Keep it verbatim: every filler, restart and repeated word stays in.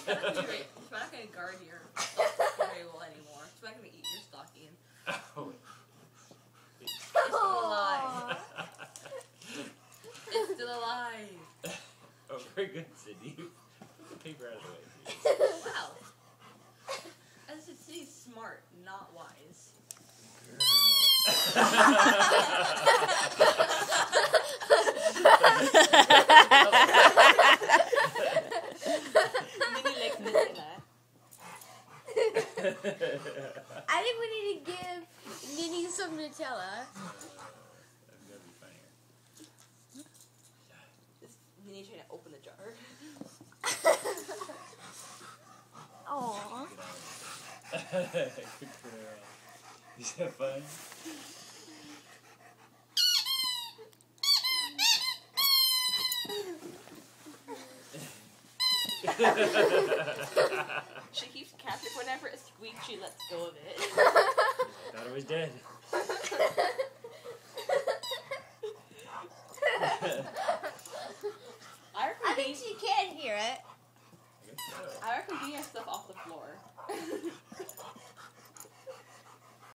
It's not going to guard your stocking very well anymore. It's not going to eat your stocking. Oh. It's still alive. It's still alive. Oh, very good, Sydney. Paper out of the way, please. Wow. As you see, smart, not wise. Minnie likes Nutella. I think we need to give Minnie some Nutella. That's gonna be funnier. Is Minnie trying to open the jar? Aww. Good for her. Is that fun? She keeps capturing whenever it squeaks, she lets go of it. Thought it was dead. I reckon I think Bean, she can hear it. I guess so. I reckon Bean has stuff off the floor.